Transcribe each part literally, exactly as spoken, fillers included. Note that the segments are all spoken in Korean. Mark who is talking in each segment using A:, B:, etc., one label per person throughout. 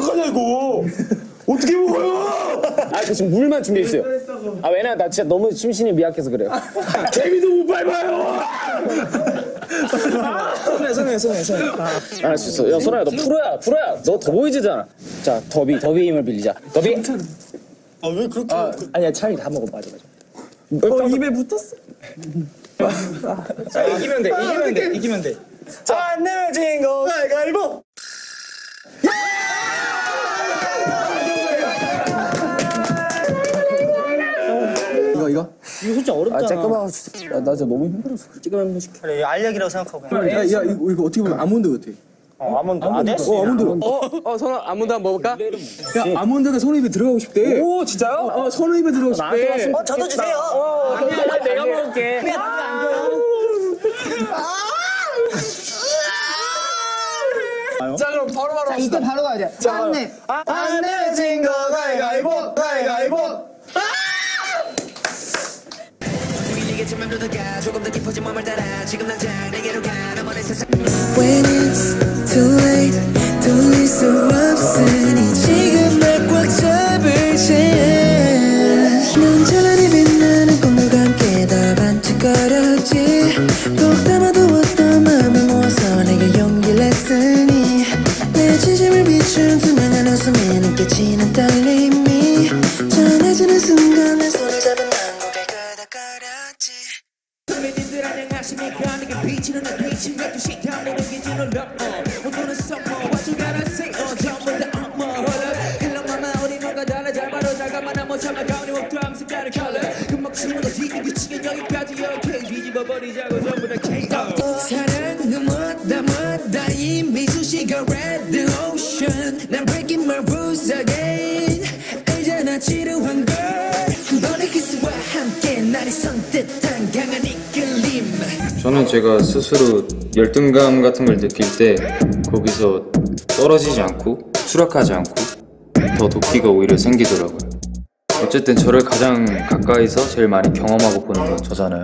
A: 어떡하냐 이거. 어떻게 먹어요?
B: 아, 저 지금 물만 준비했어요. 아, 왜냐면 나 진짜 너무 심신이 미약해서 그래요.
A: 개미도 못 밟아요.
C: 손에 손에 손에 손에.
B: 알 수 있어. 야, 소라야, 너 프로야, 프로야. 너 더 보이즈잖아. 자, 더비, 더비 힘을 빌리자. 더비.
A: 아 왜 그렇게?
C: 아, 아니야 차라리 다 먹어. 맞아 맞아. 어, 입에 붙었어. 자, 이기면 돼. 이기면 돼. 이기면 돼.
A: 자, 안 내면 진거 가위바위보.
C: 이거 이거?
A: 이거 솔직히 어렵잖아.
C: 아, 잠깐만. 야, 나 진짜 너무 힘들어서.
A: 찌그만 한번 시켜. 그래, 알약이라고 생각하고.
C: 야, 야, 이거, 이거 어떻게 보면 아몬드 같아.
A: 어, 아몬드. 아, 네?
C: 어, 아몬드.
B: 어, 어, 선아, 아몬드 한번 먹을까?
C: 야, 아몬드가 선우 입에 들어가고 싶대.
B: 오, 진짜요?
C: 어, 선우 입에 들어가고 싶대.
A: 어, 저도 주세요.
B: 어, 아니야, 내가 먹을게.
A: 왜 나는 안 줘요?
C: 자, 그럼 바로 바로.
D: 자, 이때 바로 가야 돼. 안 내.
A: 안 내면 진거 가위바위보. 가위바위보.
E: When it's too late 돌릴 수 없으니 지금 날 꽉 잡을 chance 넌 찬란히 빛나는 꿈과 함께 다 반짝거렸지 꼭 담아두었던 마음을 모아서 내게 용기를 냈으니 내 진심을 비춘 투명한 웃음에 눈 깨치는 떨림이 전해지는 순간 내 손을 잡은 난 고개 끄덕거렸지 선배님들 안녕하십니까 내게 비치는 내 빛이 몇 개씩 다 모든 기준을 넘어 오늘은 summer what you gotta say 어 전부 다 어머 홀라 Hello mama 우리 뭔가 달라 잘 바로 자가만 못 참아 가운데 목도 함께 다른 컬러 금방 치는 거 뒤집기 치긴 여기까지 오케이 뒤집어 버리자고 전부 다 K O 사랑은 뭐다 뭐다 이미 수시가 red ocean 난 breaking my rules again 알잖아 지루한 걸 한 번의 키스와 함께 날이 선뜻한 강한 이끌림
F: 저는 제가 스스로 열등감 같은 걸 느낄 때 거기서 떨어지지 않고 추락하지 않고 더 도끼가 오히려 생기더라고요. 어쨌든 저를 가장 가까이서 제일 많이 경험하고 보는 건 저잖아요.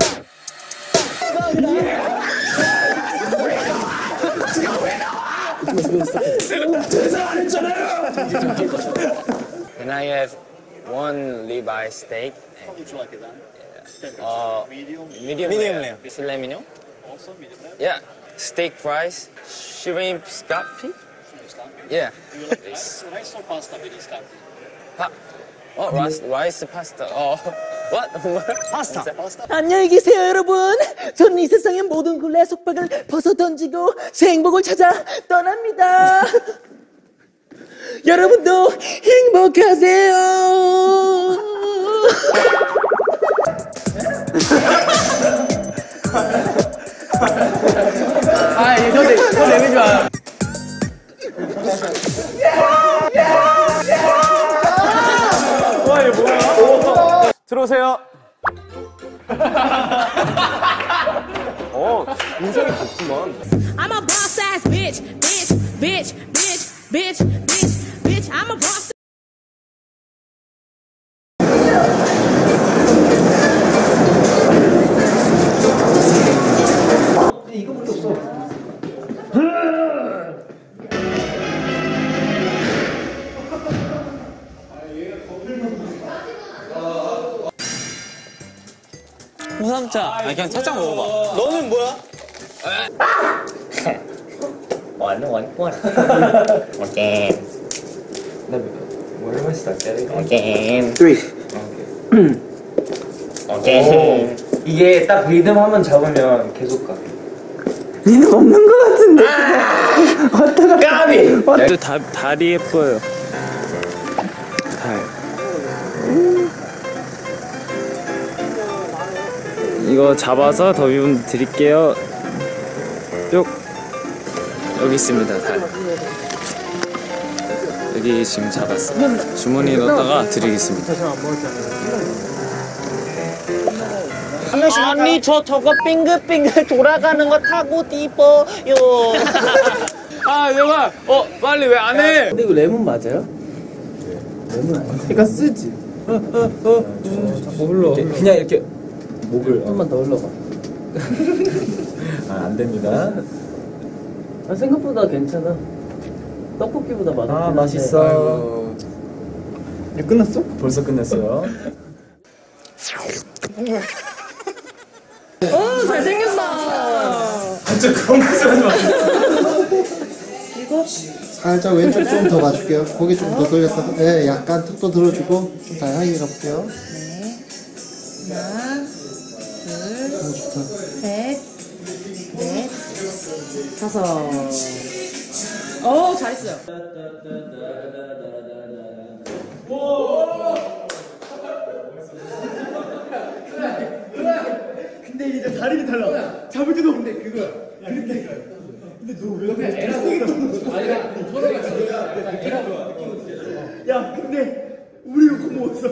B: Can I have one ribeye steak? How would you like it then? Uh, medium. Medium. Medium rare. Filet mignon. Also medium rare. Yeah. Steak fries. Shrimp scampi. Shrimp scampi. Yeah. Do you like rice, rice or pasta with scampi? Pa. Oh, rice, rice pasta. Oh, what?
A: 파스타.
E: 안녕히 계세요 여러분 저는 이 세상의 모든 굴레 속박을 벗어던지고 새 행복을 찾아 떠납니다 여러분도 행복하세요
B: 아, 이거 내, 이거 내면 좋아. 와, 이거 뭐야? 들어오세요. 어, 인상이 같구만.
G: I'm a boss ass bitch, bitch, bitch, bitch, bitch, bitch, bitch. I'm a boss.
D: 이거밖에 없어.
B: 호삼차. 아, 그냥 살짝 먹어봐.
A: 너는 뭐야?
B: 완전 완전. 오케이.
F: Where am I stuck at?
B: 오케이.
C: three.
B: 오케이.
F: 이게 딱 리듬 한번 잡으면 계속 가.
D: 니는 없는 거 같은데. 어떡하?
B: 까비. 다 다리 예뻐요. 달. 이거 잡아서 더비분 드릴게요. 쭉. 여기 있습니다, 달. 여기 지금 잡았어요. 주머니에 넣었다가 드리겠습니다.
A: 아니 저 저거 빙글빙글 돌아가는 거 타고 싶어요.
B: 아, 내가 어 빨리 왜 안 해?
C: 근데 이거 레몬 맞아요? 레몬 아니야? 그러니까 쓰지. 뭐 흘러? 그냥 이렇게 목을 한번 더 흘러봐. 아, 안 됩니다. 아, 생각보다 괜찮아. 떡볶이보다 맛있어. 아 맛있어. 이제 끝났어? 벌써 끝났어요.
A: 오 잘생겼다.
C: 진짜 그런 말씀 하지 마세요.
A: 이거
D: 살짝 왼쪽 좀 더 봐줄게요. 고개 좀 더 돌렸다가 네, 약간 턱도 들어주고 좀 다양하게 가볼게요.
A: 네. 하나,
D: 오, 좋다.
A: 둘, 셋, 넷, 다섯. 오 잘했어요.
C: 근데 이제 다리를 달라. 잡을 때도 근데 그거야. 근데 근데 너 왜 그렇게 에라가 아니가 서로가 야 근데 우리 이거 먹었어.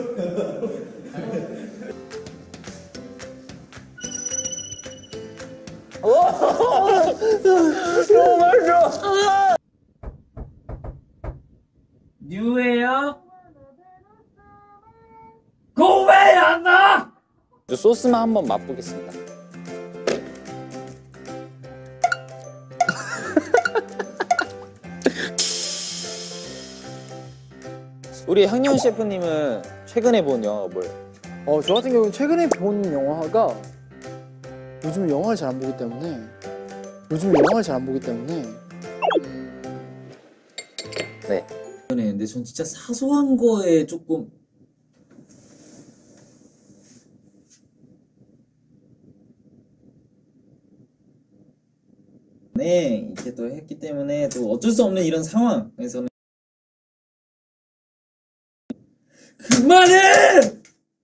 A: 너무 맛있어.
C: 뉴에어 고베 안나.
B: 소스만 한번 맛보겠습니다. 우리 황윤 셰프님은 최근에 본 영화가 뭐예요?
H: 어, 저 같은 경우는 최근에 본 영화가 요즘 영화를 잘 안 보기 때문에 요즘 영화를 잘 안 보기 때문에
B: 네.
C: 근데 전 진짜 사소한 거에 조금 네 이렇게 또 했기 때문에 또 어쩔 수 없는 이런 상황에서는 그만해!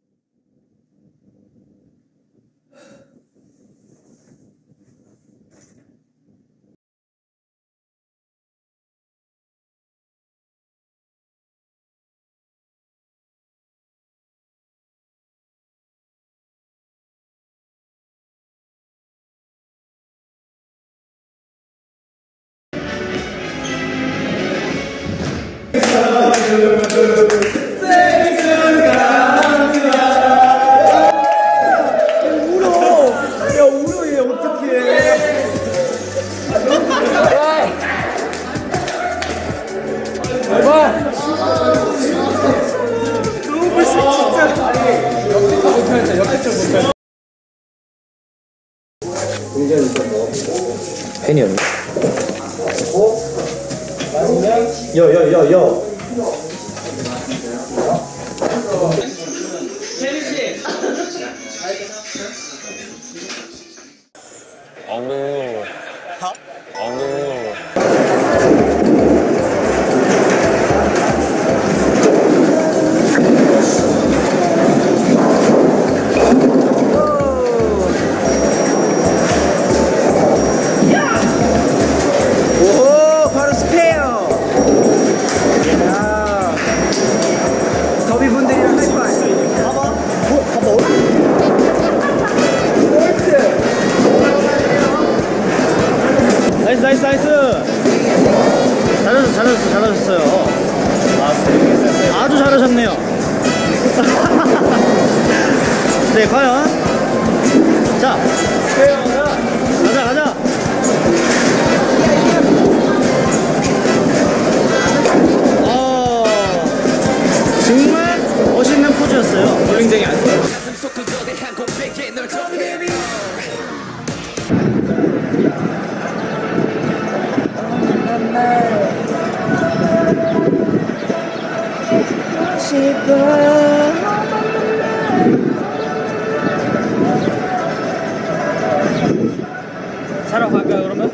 B: 팬이 없네.
C: 여여여여
B: 어느 어느
A: 오 바로 스페어. 야. 더비분들이랑 하이파이. 봐봐. 뭐, 봐봐. 나이스 나이스 나이스. 잘하셨어 잘하셨어 잘하셨어요. 아, 아주 잘하셨네요. 네 과연 자 가자 가자. 어 정말 멋있는 포즈였어요. 볼링쟁이 아니에요. 사러 갈까요 그러면?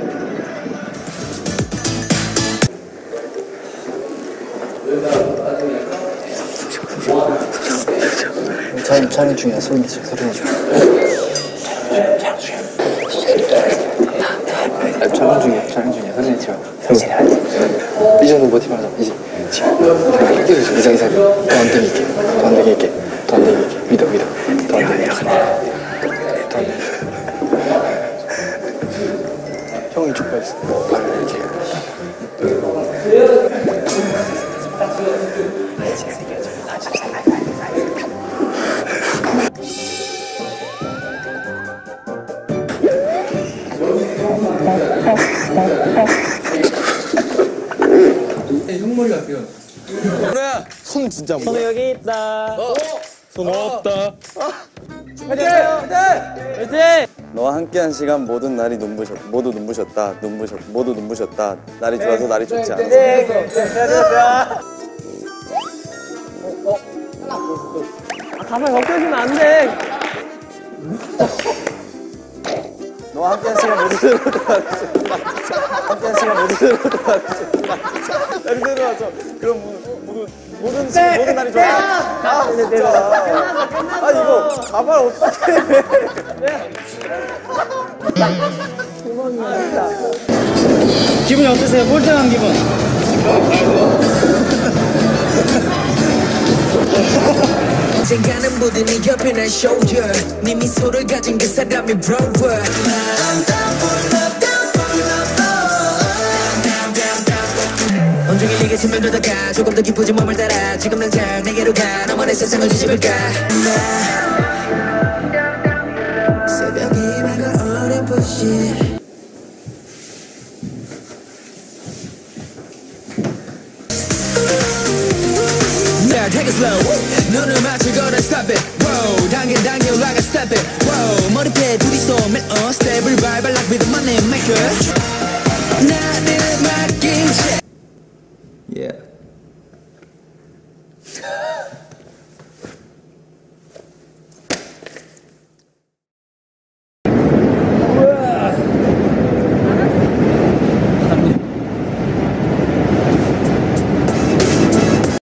H: 촬영 촬영 중이야. 소리 내줘 소리 내줘. 촬영 중이야. 촬영 중이야. 촬영 중이야. 소리 내지 마. 정신이 안 돼. 이제는 버티면 이제 지금 이상 이상 더 안 되게 있게 더 안 되게 있게 더 안 되게 있게 믿어 믿어 더 안 되게 있게 더 안 되게 형이 족발했어. 발을 이렇게
C: 머리 할게요.
A: 손 진짜 손 여기 있다. 손 없다.
I: 너와 함께한 시간 모든 날이 눈부셨 모두 눈부셨다 눈부셨 모두 눈부셨다 날이 좋아서 날이 좋지 않아.
A: 가만 벗겨지면 안 돼.
I: 너와 함께한 시간 모두 들어다 함께한 시간 모두 들어다 날이 들어왔죠. 그럼 모두 모든 시간 모든 날이 좋아. 아 진짜. 아 이거 가발 어떡해.
C: 기분이 어떠세요? 꼴등한 기분.
E: 언젠가는 모든 네 옆에 날 shoulder 네 미소를 가진 그 사람이 brother I'm down for love down for love down down down 온종일 네게 스며들다가 조금 더 깊어진 몸을 따라 지금 당장 내게로 가 너만의 세상을 뒤집을까 새벽이 밝아 어렴풋이 Take it slow 눈을 맞추거나 stop it Whoa 당겨 당겨 like a step it Whoa 머리패 둘이서 밀어 스텝을 밟아 like rhythm money maker 나를 맡긴 채